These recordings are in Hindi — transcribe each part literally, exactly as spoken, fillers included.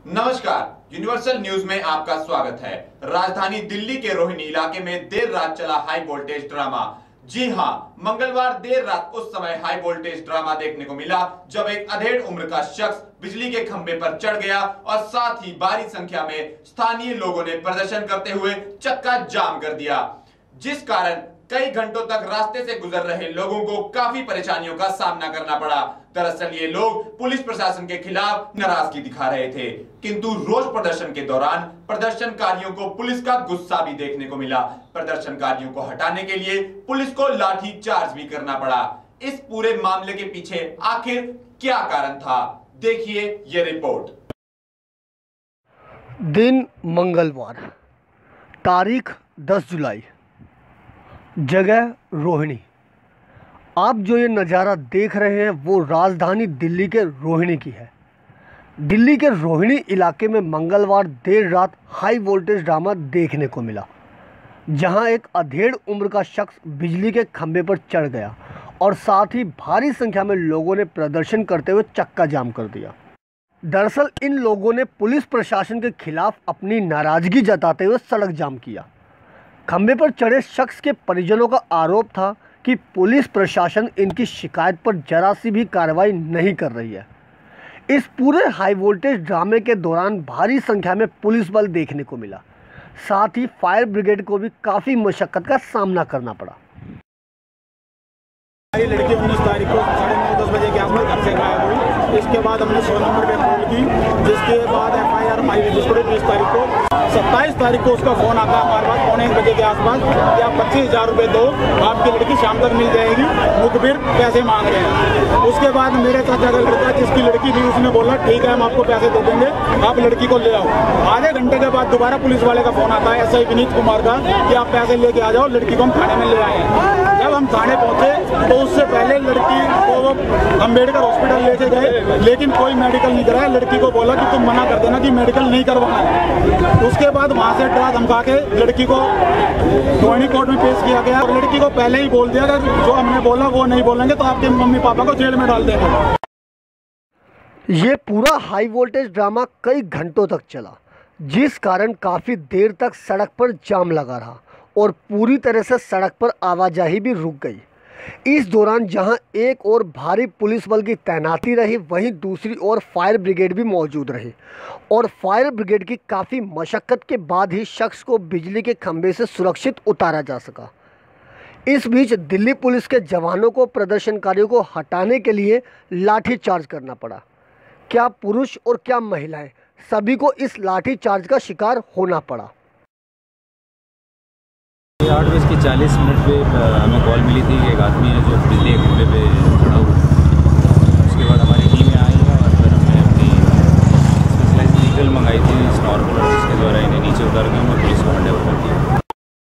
नमस्कार, यूनिवर्सल न्यूज में आपका स्वागत है। राजधानी दिल्ली के रोहिणी इलाके में देर रात चला हाई वोल्टेज ड्रामा। जी हां, मंगलवार देर रात उस समय हाई वोल्टेज ड्रामा देखने को मिला जब एक अधेड़ उम्र का शख्स बिजली के खंभे पर चढ़ गया और साथ ही भारी संख्या में स्थानीय लोगों ने प्रदर्शन करते हुए चक्का जाम कर दिया, जिस कारण कई घंटों तक रास्ते से गुजर रहे लोगों को काफी परेशानियों का सामना करना पड़ा। दरअसल ये लोग पुलिस प्रशासन के खिलाफ नाराजगी दिखा रहे थे, किंतु रोष प्रदर्शन के दौरान प्रदर्शनकारियों को पुलिस का गुस्सा भी देखने को मिला। प्रदर्शनकारियों को हटाने के लिए पुलिस को लाठी चार्ज भी करना पड़ा। इस पूरे मामले के पीछे आखिर क्या कारण था, देखिए ये रिपोर्ट। दिन मंगलवार, तारीख दस जुलाई, जगह रोहिणी। आप जो ये नज़ारा देख रहे हैं वो राजधानी दिल्ली के रोहिणी की है। दिल्ली के रोहिणी इलाके में मंगलवार देर रात हाई वोल्टेज ड्रामा देखने को मिला, जहां एक अधेड़ उम्र का शख्स बिजली के खंभे पर चढ़ गया और साथ ही भारी संख्या में लोगों ने प्रदर्शन करते हुए चक्का जाम कर दिया। दरअसल इन लोगों ने पुलिस प्रशासन के खिलाफ अपनी नाराज़गी जताते हुए सड़क जाम किया। खंभे पर चढ़े शख्स के परिजनों का आरोप था कि पुलिस प्रशासन इनकी शिकायत पर जरा सी भी कार्रवाई नहीं कर रही है। इस पूरे हाई वोल्टेज ड्रामे के दौरान भारी संख्या में पुलिस बल देखने को मिला, साथ ही फायर ब्रिगेड को भी काफ़ी मशक्कत का सामना करना पड़ा। लड़की उन्नीस तारीख को साढ़े नौ दस बजे के आसपास घर से गायब हुई। इसके बाद हमने सौ नंबर पे कॉल की, जिसके बाद एफ आई आर हमारी रजिस्टर बीस तारीख को। सत्ताईस तारीख को उसका फोन आता है हमारे पास पौने एक बजे के आसपास कि आप पच्चीस हजार रुपये दो, आपकी लड़की शाम तक मिल जाएगी, मुखबिर पैसे मांग रहे हैं। उसके बाद मेरे चाचा का लड़का जिसकी लड़की थी उसने बोला ठीक है हम आपको पैसे दे देंगे, आप लड़की को ले आओ। आधे घंटे के बाद दोबारा पुलिस वाले का फोन आता है एस आई विनीत कुमार का कि आप पैसे लेके आ जाओ, लड़की को हम थाने में ले आए हैं। जब हम थाने पहुंचे तो उससे पहले लड़की को अम्बेडकर हॉस्पिटल लेके गए, लेकिन कोई मेडिकल नहीं कराया। लड़की को बोला कि तुम मना कर देना कि मेडिकल नहीं करवाना है। उसके बाद वहां से डरा धमका के लड़की को रोहिणी कोर्ट में पेश किया गया और लड़की को पहले ही बोल दिया कि जो हमने बोला वो नहीं बोलेंगे तो आपके मम्मी पापा को जेल में डाल देंगे। ये पूरा हाई वोल्टेज ड्रामा कई घंटों तक चला, जिस कारण काफ़ी देर तक सड़क पर जाम लगा रहा और पूरी तरह से सड़क पर आवाजाही भी रुक गई। इस दौरान जहां एक ओर भारी पुलिस बल की तैनाती रही, वहीं दूसरी ओर फायर ब्रिगेड भी मौजूद रही और फायर ब्रिगेड की काफ़ी मशक्क़त के बाद ही शख्स को बिजली के खंभे से सुरक्षित उतारा जा सका। इस बीच दिल्ली पुलिस के जवानों को प्रदर्शनकारियों को हटाने के लिए लाठी चार्ज करना पड़ा। क्या पुरुष और क्या महिलाएं, सभी को इस लाठी चार्ज का शिकार होना पड़ा। आठ बज के चालीस मिनट पे हमें कॉल मिली थी कि एक आदमी है जो बिजली के खंभे पे खड़ा हुआ। उसके बाद हमारी टीमें आई हैं और फिर हमने अपनी स्पेशलाइज व्हीकल मंगाई थी नॉर्मल, जिसके द्वारा इन्हें नीचे उतार के हमें पुलिस को हैंड ओवर कर दिया।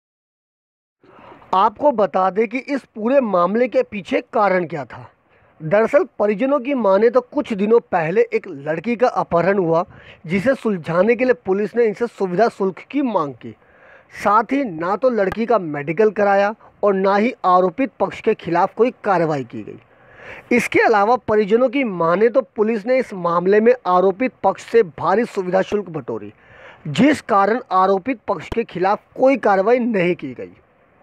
आपको बता दें कि इस पूरे मामले के पीछे कारण क्या था। दरअसल परिजनों की माने तो कुछ दिनों पहले एक लड़की का अपहरण हुआ, जिसे सुलझाने के लिए पुलिस ने इनसे सुविधा शुल्क की मांग की। साथ ही ना तो लड़की का मेडिकल कराया और ना ही आरोपित पक्ष के खिलाफ कोई कार्रवाई की गई। इसके अलावा परिजनों की माने तो पुलिस ने इस मामले में आरोपित पक्ष से भारी सुविधा शुल्क बटोरी, जिस कारण आरोपित पक्ष के खिलाफ कोई कार्रवाई नहीं की गई।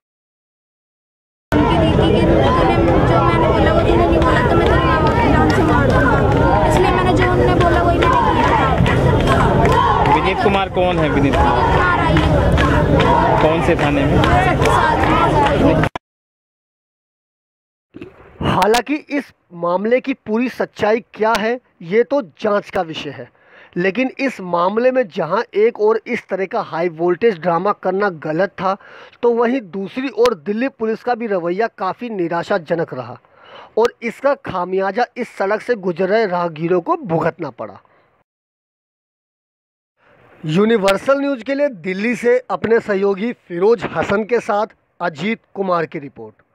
विनीत कुमार कौन है? विनीत कुमार कौन से थाने में? हालांकि इस मामले की पूरी सच्चाई क्या है ये तो जांच का विषय है, लेकिन इस मामले में जहां एक ओर इस तरह का हाई वोल्टेज ड्रामा करना गलत था, तो वहीं दूसरी ओर दिल्ली पुलिस का भी रवैया काफ़ी निराशाजनक रहा और इसका खामियाजा इस सड़क से गुजर रहे राहगीरों को भुगतना पड़ा। यूनिवर्सल न्यूज़ के लिए दिल्ली से अपने सहयोगी फिरोज हसन के साथ अजीत कुमार की रिपोर्ट।